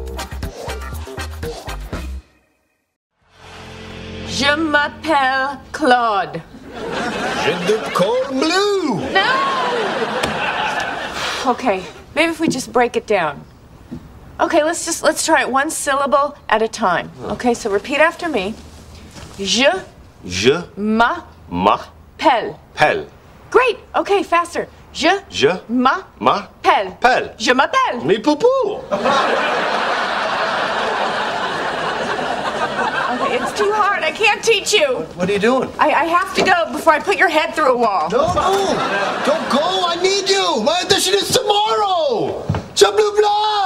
Je m'appelle Claude. Je te call Blue. No! Okay, maybe if we just break it down. Okay, let's try it one syllable at a time. Okay, so repeat after me. Je m'appelle. Pelle. Great. Okay, faster. Je m'appelle. Pelle. Je m'appelle. Me poupou. Okay, it's too hard. I can't teach you. What are you doing? I have to go before I put your head through a wall. No, don't go. I need you. My audition is tomorrow. Je bleu blanc.